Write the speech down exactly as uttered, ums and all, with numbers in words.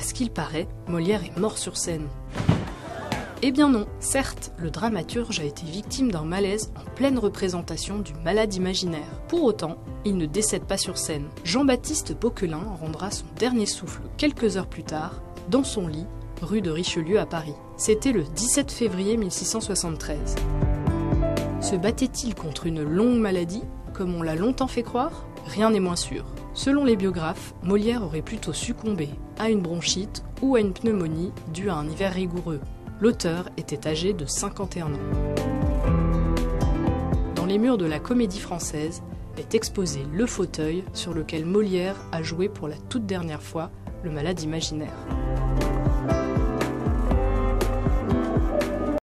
ce qu'il paraît, Molière est mort sur scène. Eh bien non, certes, le dramaturge a été victime d'un malaise en pleine représentation du malade imaginaire. Pour autant, il ne décède pas sur scène. Jean-Baptiste Bocquelin rendra son dernier souffle quelques heures plus tard, dans son lit, rue de Richelieu à Paris. C'était le dix-sept février mille six cent soixante-treize. Se battait-il contre une longue maladie, comme on l'a longtemps fait croire? Rien n'est moins sûr. Selon les biographes, Molière aurait plutôt succombé à une bronchite ou à une pneumonie due à un hiver rigoureux. L'auteur était âgé de cinquante et un ans. Dans les murs de la Comédie Française est exposé le fauteuil sur lequel Molière a joué pour la toute dernière fois le malade imaginaire.